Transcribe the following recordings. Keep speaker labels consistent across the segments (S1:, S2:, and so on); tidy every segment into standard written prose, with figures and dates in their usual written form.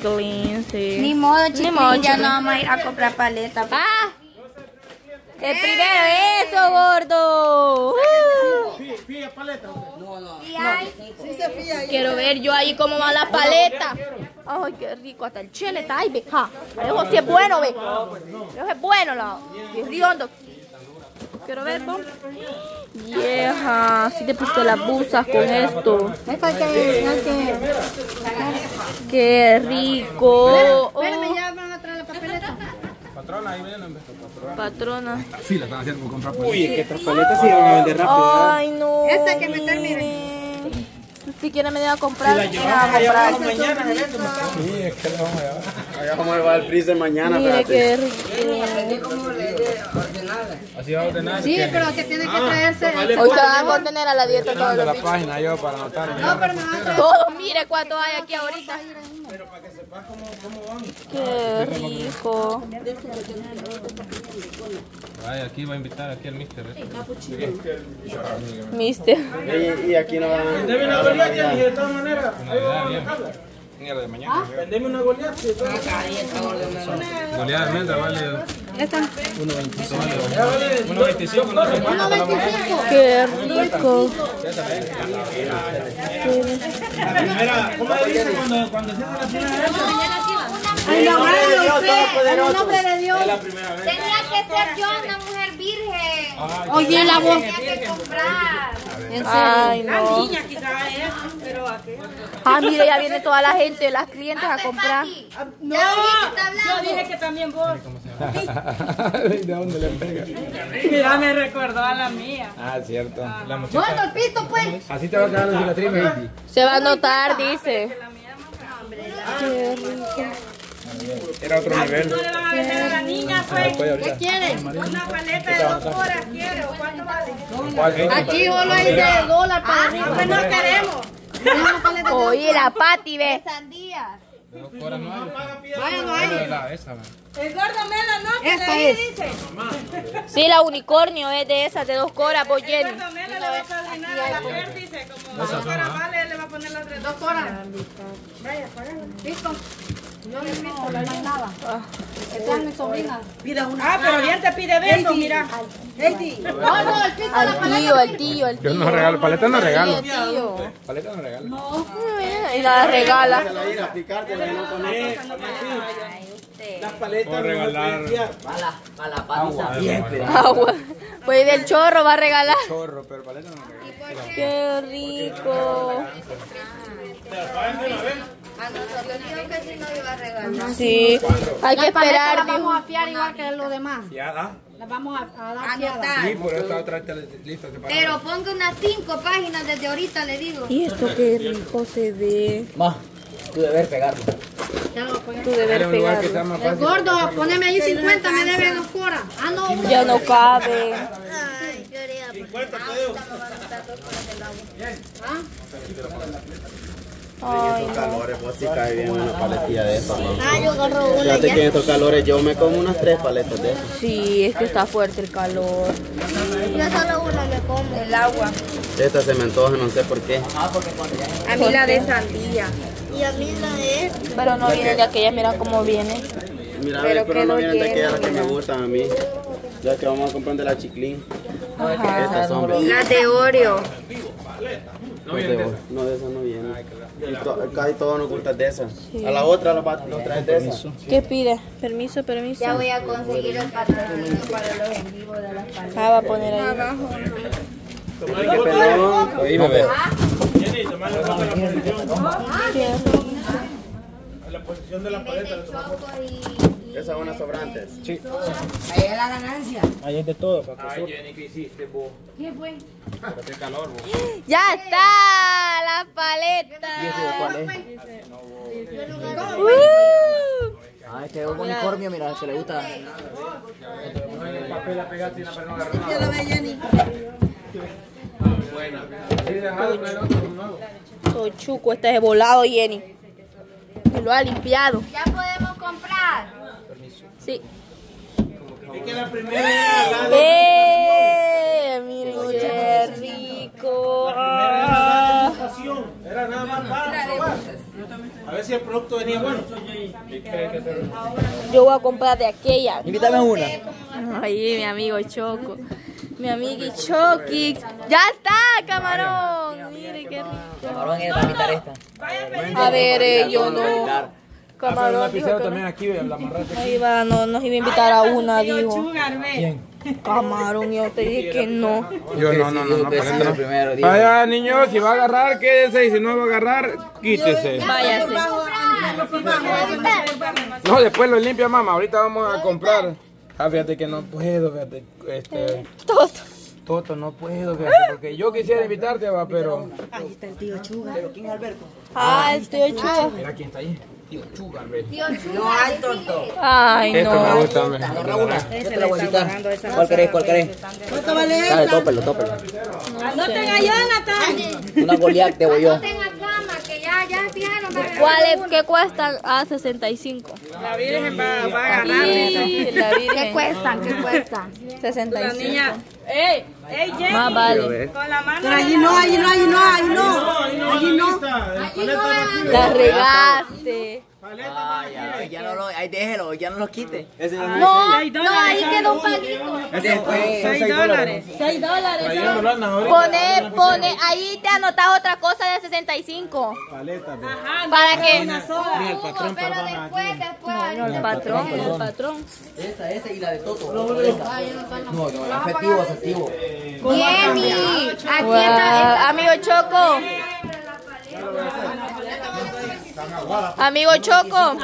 S1: Chiclín, sí.
S2: Ni modo,
S1: Ni
S2: Chiclín,
S1: modo,
S2: ya
S1: Chiclín.
S2: no vamos a ir a comprar paletas.
S1: ¡Ah! El primero, eso, gordo.
S3: Fía paleta.
S2: Y hay...
S1: Quiero ver yo ahí cómo van las paletas. Ay, qué rico. Hasta el chile está ahí, ve. Ja. Eso sí es bueno, ve. Eso es bueno, la. Es riondo. Quiero ver, ¿no? Vieja, si te pusiste las busas con esto. Qué rico.
S2: Espérame, ya van a traer la papeleta.
S3: Patrona, ahí vienen.
S1: Patrona.
S3: Sí, la están haciendo por comprar por
S4: Uy, es que estas paletas se iban a vender rápido.
S1: Ay, no.
S2: Esta hay que meter,
S1: miren. Si quieren venir a comprar, vengan a comprar.
S3: mañana, sí, es que lo vamos a llevar.
S4: Allá vamos a llevar el freezer mañana,
S1: Mire qué
S4: espérate.
S1: rico.
S3: Así va a ordenar.
S2: Sí, pero que tiene que traerse...
S1: Hoy se van a contener a la dieta todos
S3: De
S1: los
S3: la
S1: bichos.
S3: página yo para anotar.
S2: No, pero me van a traer...
S1: Todos, mire cuánto hay aquí ahorita.
S3: Pero para que sepas cómo van.
S1: Qué rico.
S3: Ay, aquí va a invitar aquí al mister.
S1: Mister.
S4: Y aquí no van a...
S3: Vendeme una Goliath, de todas maneras. Mierda de mañana. Vendeme una Goliath. Goliath de almendra vale 1.25. 1.25, no sé cuánto.
S1: Qué rico.
S3: La primera, ¿cómo le dice cuando se hace la primera vez?
S2: Ay, no, en el nombre de Dios.
S3: Es la primera vez.
S2: Tenía que ser yo una mujer virgen.
S1: Oye, la voz.
S2: Tenía que comprar.
S1: Ay, no.
S2: Niña quizás es, pero ¿a qué?
S1: Ah, mire, ya viene toda la gente, las clientes a comprar.
S2: No, yo dije que también vos.
S3: ¿De dónde le pega?
S2: Mira, me recordó a la mía.
S3: Ah, cierto. La
S2: Bueno,
S3: muchacha.
S2: el pito, pues.
S3: Así te va a quedar la cicatriz, Heidi.
S1: Se va a notar, dice. Qué rico.
S3: Era otro nivel.
S2: No le van a vender a la niña, pues.
S3: ¿Qué
S2: quieren? Una paleta de 2 horas, ¿quiere? ¿O cuánto vale?
S3: ¿Cuál, Heidi?
S2: Aquí solo hay de $1 para mí. Pues no queremos.
S1: Oye, la Pati, ve.
S2: Sandía.
S3: De 2 horas no hay.
S2: Vaya, no hay.
S3: Esa, man.
S2: El gordo Mela, ¿no?
S5: Esta es.
S2: Dice.
S1: Sí, la unicornio es de esas, de 2 horas, por Jenny.
S2: El gordo Mela le va a padrinar a la mujer, dice. Como 2 horas vale, le va a poner las 2 horas. Vaya, págalo. Listo. Yo le invito, la nada. Esta es mi sobrina.
S5: Pida una.
S2: Ah, pero bien te pide besos, mira.
S5: Heidi.
S2: No, no, el piso de la
S1: El tío.
S3: Yo no regalo, paleta no regalo.
S1: El tío.
S3: Paleta no regalo.
S1: Y la regala.
S4: La ir a picártela y no poner.
S3: Las paletas. Puedo regalar
S4: Para la paliza.
S1: Agua. Pues del chorro va a regalar.
S3: chorro, pero paleta no regalo.
S1: Qué rico.
S2: A nosotros dijo que si no iba a regalar.
S1: Sí, hay que esperar.
S5: Las vamos
S1: dijo.
S5: a fiar igual que los demás.
S3: Ya da.
S5: Las vamos a dar fiadas.
S2: Anotar.
S3: Sí, por eso otra vez lista separada.
S2: Pero ponga unas 5 páginas desde ahorita, le digo.
S1: Y esto qué rico se ve.
S4: Ma, tú debes pegarlo.
S1: Tú debes
S3: Era un lugar que
S1: pegarlo.
S3: sea más
S5: El
S3: fácil.
S5: gordo, poneme ahí 50, me debe 2 horas. Ah, no.
S1: Ya no cabe.
S2: Ay, quería. 50
S1: Ay,
S4: Estos calores, pues sí cae bien una paletilla de esas, ¿no?
S2: Ah, yo agarro una
S4: Fíjate
S2: ya.
S4: que en estos calores yo me como unas 3 paletas de esas.
S1: sí, es que está fuerte el calor.
S2: Yo solo una me como. El agua.
S4: Estas se me antojan, no sé por qué.
S2: A mí la de sandía. Y a mí la de...
S1: Pero no vienen de aquellas, mira cómo viene.
S4: Mira,
S2: Pero
S4: pero no
S2: quedó
S4: vienen de aquellas las que
S2: lleno,
S4: me gustan a mí. Ya que vamos a comprar de la Chiclín.
S1: Ajá.
S4: Estas son.
S2: Las de Oreo.
S3: No vienen de esas.
S4: No, de esas no vienen. Y casi todos nos gustan de esas. A la otra los traes de esas.
S1: ¿Qué pide? Permiso, permiso.
S2: Ya voy a conseguir el patrocinio para los en vivo de las paletas.
S1: Ah, va a poner ahí.
S4: Ay, qué pelón.
S3: Oí, bebé.
S4: Esas son unas sobrantes.
S3: Sí.
S5: Ahí es la ganancia.
S3: Ahí es de todo. Ay, Jenny, ¿qué hiciste vos?
S5: ¿Qué fue?
S3: Pero qué calor vos.
S1: ¡Ya está! ¡La paleta!
S4: ¿Y ese de cuál es? Ah, este es un unicornio, mira, se le gusta.
S3: El papel la pegaste y la persona agarró.
S5: Ya lo ve Jenny.
S3: Buena. Sí, dejado con el otro nuevo.
S1: Soy chuco, este es volado, Jenny. Me lo ha limpiado.
S2: Ya podemos comprar.
S1: Sí.
S3: Es que la primera era la
S1: Miren qué rico.
S3: degustación. Era nada más para probar. A ver si el producto venía bueno.
S1: Yo voy a comprar de aquella.
S4: Invítame una.
S1: Ahí, mi amigo Choco. Mi amigo Choki. ¡Ya está, camarón! Mire qué rico.
S4: Camarón es para invitar esta.
S1: A ver, yo no. Camarón, dijo que no.
S3: También aquí, la amarrate.
S1: Ahí va, no nos iba a invitar a una, dijo.
S2: Sugar, ve.
S1: Camarón, yo te dije que no.
S3: Yo no.
S4: Primero,
S3: Vaya, niños, si va a agarrar, quédese. Y si no va a agarrar, quítese.
S1: Váyase.
S3: No, después lo limpia, mamá. Ahorita vamos a comprar. Ah, fíjate que no puedo, fíjate. Toto, no puedo, fíjate. Porque yo quisiera invitarte, va, pero.
S5: Ahí está el tío Chuga.
S4: ¿Pero quién es Alberto?
S1: Ah, el tío Chuga.
S3: Mira quién está ahí. Tío Chuga, Alberto.
S4: No hay tonto.
S1: Ay,
S3: Esto me
S1: no.
S3: gusta, me.
S4: Yo te la voy a quitar. ¿Cuál querés?
S5: ¿Cuánto vale
S4: Dale,
S5: esa?
S4: tópelo.
S2: No tenga Jonathan.
S4: Una Goliath te voy yo.
S5: Tenga cama, que ya fijaron.
S1: ¿Cuál es? ¿Qué cuesta? Ah, 65.
S2: La Virgen va a agarrar.
S1: Sí, la Virgen.
S5: ¿Qué cuestan?
S1: 65.
S2: La niña. ¡Ey, Jenny!
S1: Más vale.
S2: Con la mano.
S5: Pero allí no.
S1: La regaste.
S4: Ya no lo, ahí déjelo, ya no los quite.
S1: No, ahí quedó un palito.
S4: Después,
S2: $6. $6.
S1: Pone, ahí te anotas otra cosa de 65.
S2: Ajá,
S1: ¿Para qué?
S2: una sola.
S5: Pero después.
S1: No, el patrón.
S4: Esa y la de Toto. No, afectivo.
S5: Jenny, aquí
S1: Wow,
S5: está.
S1: amigo Choco. Amigo Choco.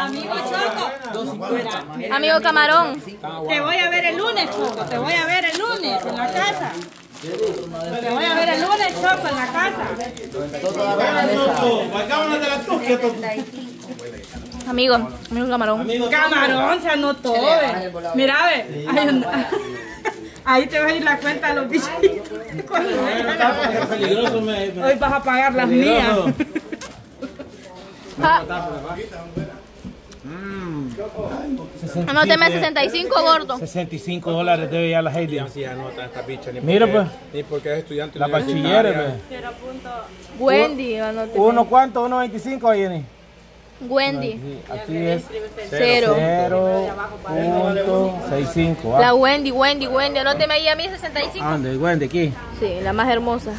S1: Amigo Camarón.
S2: Te voy a ver el lunes, Choco. Te voy a ver el lunes en la casa. Te voy a ver el lunes, Choco, en la casa.
S1: Amigo Camarón.
S2: Camarón se anotó, ve. Mira, ve. Ahí te va a ir la cuenta a los bichitos. Hoy vas a pagar las mías.
S1: Anóteme 65, gordo.
S3: $65 debe ya la Heidi. Sí, anota esta bicha.
S6: Mira, pues.
S3: Ni porque es estudiante.
S6: La bachiller,
S1: Wendy, anóteme.
S6: ¿Uno cuánto? ¿1.25, Jenny?
S1: Wendy.
S6: Aquí es
S1: 0.
S6: 0.65.
S1: La Wendy. Anóteme ahí a mí 65.
S6: ¿Dónde? Wendy, aquí.
S1: Sí, la más hermosa.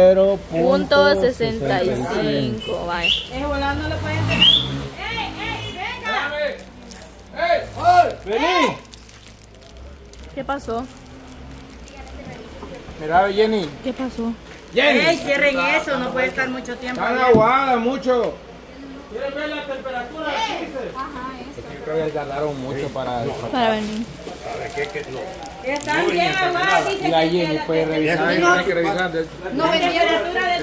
S6: 0.65.
S1: Vaya.
S2: Es volando, no le pueden tener.
S6: ¡Vení!
S1: ¿Qué pasó?
S3: Mira, Jenny.
S1: ¿Qué pasó?
S2: ¡Ey, cierren eso! No puede estar mucho tiempo.
S3: Están aguadas mucho. ¿Quieres ver la temperatura? Yo creo que tardaron mucho para
S1: venir.
S2: Están bien aguadas, dice.
S3: Y la Jenny puede revisar. Hay que revisar.
S2: No, la temperatura del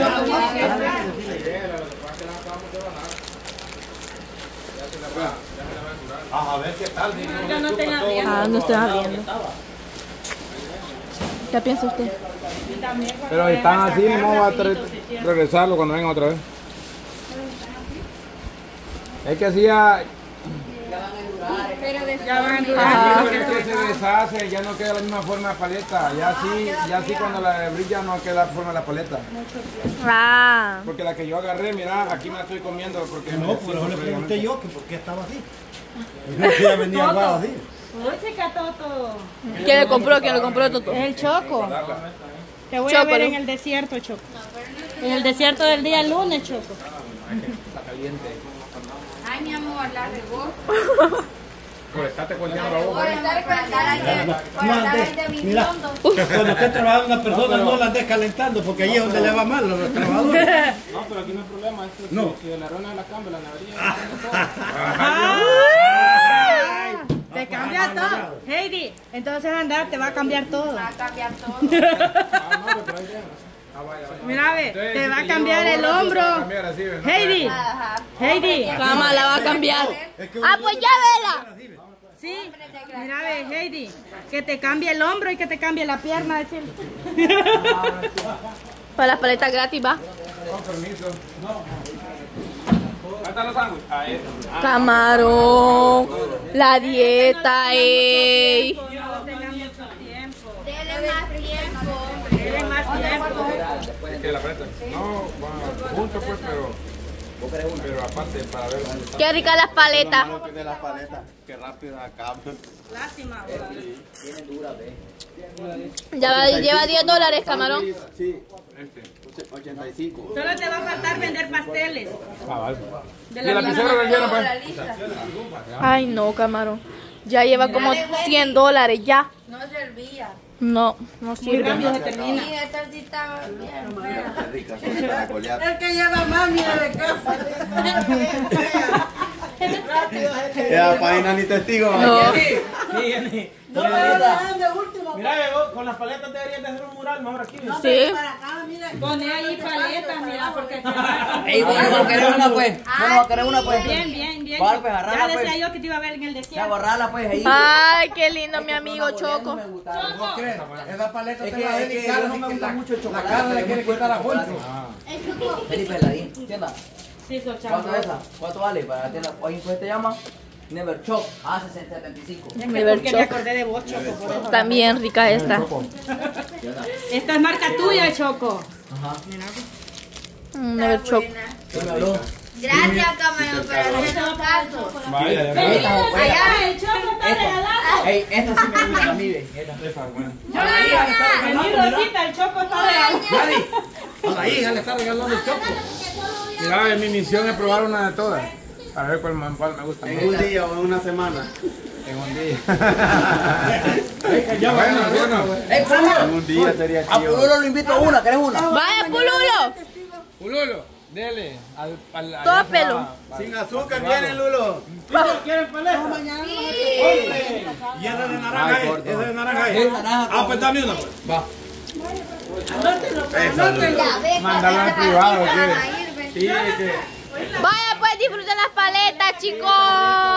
S3: A ver qué tal.
S2: Yo no tengo abierto.
S1: Ah, no estoy abriendo. ¿Qué piensa usted?
S3: Pero están así, no va a regresarlo cuando vengan otra vez. Es que así ya
S2: Ya van a
S3: es
S2: durar.
S3: que se deshace, ya no queda la misma forma de paleta. Ya así cuando la brilla no queda la forma de la paleta.
S1: Ah.
S3: Porque la que yo agarré, mira, aquí me la estoy comiendo porque
S7: No, pero le pregunté yo que por qué estaba así. No quería venir abajo así.
S2: Uy, chica, Toto.
S1: ¿Quién le compró? Toto?
S2: El Choco. Te voy a
S1: Choco,
S2: ver
S1: ¿no?
S2: en el desierto, Choco. En el desierto del día lunes, Choco.
S5: Ay, mi amor, la regó.
S3: por estarte volteando la boca.
S5: Por estar de mi
S7: Mira,
S5: fondo.
S7: cuando esté trabajando una persona no la estés calentando porque ahí es donde le va mal a los trabajadores.
S3: No, pero aquí no hay problema. Esto,
S7: No.
S3: Si la rona la cambia, la nevería.
S2: Te cambia todo. Heidi, entonces anda, te va a cambiar todo.
S5: Va a cambiar todo.
S2: Mira, ve, te va a cambiar el hombro. Heidi,
S5: Ajá.
S2: Heidi.
S1: Cama la va a cambiar. Ah, pues ya vela.
S2: Sí, mira, ve, Heidi, que te cambie el hombro y que te cambie la pierna. Decir.
S1: Para las paletas gratis va.
S3: Con permiso. ¿Dónde están los sándwiches? Ahí.
S1: Camarón. La dieta, ey.
S2: No tenga mucho tiempo.
S5: Dele más tiempo.
S2: Dele más tiempo.
S3: Que la presta. No, va juntos pues, pero Pero aparte, para ver dónde está.
S1: Qué ricas las paletas.
S4: No tiene las paletas. Qué rápido acá.
S2: Lástima.
S1: Lleva $10, camarón.
S4: Sí. 85.
S2: Solo te va a faltar vender pasteles.
S3: Ah, vale.
S2: De
S3: ¿Y el lapicero del lleno, pues?
S1: Ay, no, camarón. Ya lleva como $100 ya.
S5: No servía.
S1: No
S2: Muy
S1: sirve.
S2: rápido se termina.
S5: Y esta sí estaba bien fea.
S4: Qué rica, son para colear.
S2: El que lleva mami de casa.
S4: Ya, página ni testigo.
S1: No.
S6: Sí, Jenny. Mira, vos, con las paletas deberías de hacer un mural mejor aquí.
S1: Sí.
S2: Pone ahí paletas, mira, porque
S8: Ey, bueno, va a querer una pues. Bueno, va a querer una pues.
S2: bien, bien, bien.
S8: ¿Cuál, pues?
S2: Ya
S8: Agarrala,
S2: decía
S8: pues.
S2: yo que te iba a ver en el
S8: Ya,
S2: desierto.
S8: agarrala pues ahí.
S1: Ay, qué lindo mi amigo Choco.
S7: Esa paleta
S8: Es
S7: te va a
S8: que
S7: dedicar.
S8: no me gusta mucho el
S7: La
S8: chocolate.
S7: cara le quiere quitar a Juan.
S8: Felipe Ladín, ¿entiendes?
S2: Sí,
S8: ¿Cuánto es esa? ¿Cuánto vale? Para tener, oye, ¿cómo se llama? Never Chop. Ah, 75.
S2: Es que
S1: Never
S2: porque
S1: Chop.
S2: me acordé de vos, Choco, por eso.
S1: También rica esta.
S2: Esta es marca tuya, Choco.
S8: Ajá.
S1: Never Chop.
S8: ¿Quién me habló?
S5: Gracias, Camarón, por hacernos caso.
S3: Vaya, ya.
S2: Allá, el Choco está regalado.
S8: Ey, esta sí me gusta a mí, ve. Esta.
S2: Vení, Rosita, el Choco está regalado.
S7: A la hija le está regalando el choco.
S3: Mira, mi misión es probar una de todas. A ver cuál me gusta más.
S4: En un día o en una semana.
S3: En un día.
S7: Ya
S3: Bueno, bueno.
S8: Ey, Pululo.
S4: En un día sería
S8: A
S4: chido.
S8: Pululo lo invito a una, ¿querés una?
S1: Vaya, Pululo.
S3: Pululo, dele. Al
S1: Tópelo.
S4: Sin azúcar viene, Lulo.
S7: ¿Quieren paleta? Y esa de naranja es. Esa de naranja es. Ah, pues dame una pues. Va.
S5: Ya ves,
S3: Mándalo en
S5: estas
S3: privado,
S5: paletas
S3: ¿qué?
S5: van a ir,
S3: Sí, es que...
S1: Vaya, pues disfruten las paletas, chicos.